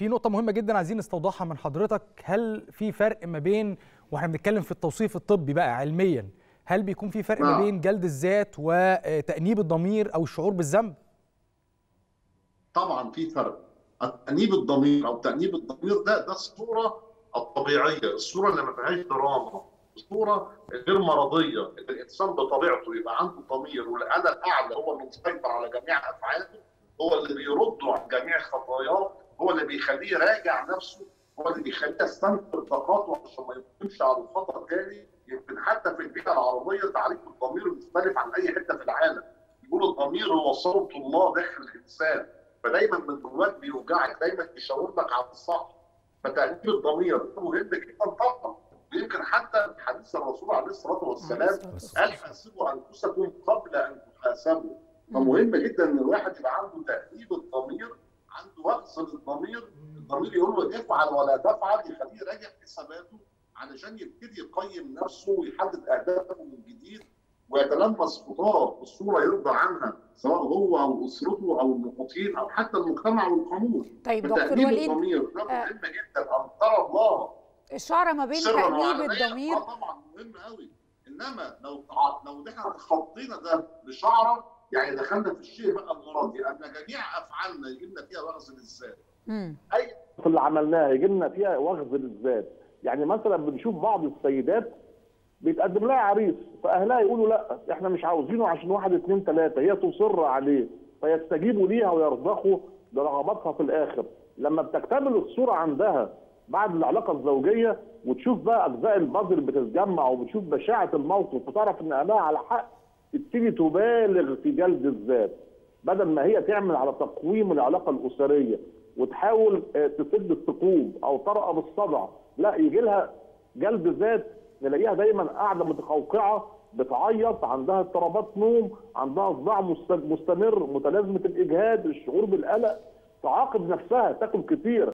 في نقطة مهمة جدا عايزين نستوضحها من حضرتك، هل في فرق ما بين، واحنا بنتكلم في التوصيف الطبي بقى علميا، هل بيكون في فرق ما بين جلد الذات وتأنيب الضمير أو الشعور بالذنب؟ طبعا في فرق. تأنيب الضمير او تأنيب الضمير ده الصورة الطبيعية، الصورة اللي ما فيهاش دراما، الصورة غير مرضية، ان الانسان بطبيعته يبقى عنده ضمير والانا الاعلى هو اللي مسيطر على جميع افعاله، هو اللي بيرده عن جميع خطاياه، هو اللي بيخليه يراجع نفسه، هو اللي بيخليه يستنفر طاقاته عشان ما يقومش على الخطر تاني. يمكن حتى في البيئة العربية تعريف الضمير مختلف عن اي حتة في العالم. يقول الضمير هو صوت الله داخل الانسان، فدايما من جواك بيوجعك، دايما بيشاور لك على الصح. فتأنيب الضمير ده مهم جدا طبعا. يمكن حتى حديث الرسول عليه الصلاه والسلام قال حاسبوا انفسكم قبل ان تحاسبوا. فمهم جدا ان الواحد يبقى عنده تأنيب الضمير، عنده وقص للضمير، الضمير يقول له افعل ولا تفعل، يخليه يراجع حساباته علشان يبتدي يقيم نفسه ويحدد اهدافه من جديد ويتلمس خطاه الصوره يرضى عنها، سواء هو او اسرته او المحيطين او حتى المجتمع والقانون. طيب دكتور وليد، الضمير ده مهم جدا، ان ترى الله الشعره ما بين تأنيب الضمير طبعا مهم قوي، انما لو احنا خطينا ده بشعره يعني دخلنا في الشيء بقى المرضي، ان جميع افعالنا يجي لنا فيها وغز للذات. اي في اللي عملناه يجي لنا فيها وغز للذات. يعني مثلا بنشوف بعض السيدات بيتقدم لها عريس فاهلها يقولوا لا احنا مش عاوزينه عشان 1 2 3، هي تصر عليه فيستجيبوا ليها ويرضخوا برغباتها في الاخر. لما بتكتمل الصوره عندها بعد العلاقه الزوجيه وتشوف بقى اجزاء البازل بتتجمع وبتشوف بشاعه الموقف وتعرف ان اهلها على حق، تبتدي تبالغ في جلد الذات بدل ما هي تعمل على تقويم العلاقه الاسريه وتحاول تسد الثقوب او ترقب الصدع. لا، يجي لها جلد ذات، نلاقيها دايما قاعده متقوقعه بتعيط، عندها اضطرابات نوم، عندها صداع مستمر، متلازمه الاجهاد، الشعور بالقلق، تعاقب نفسها، تاكل كتير.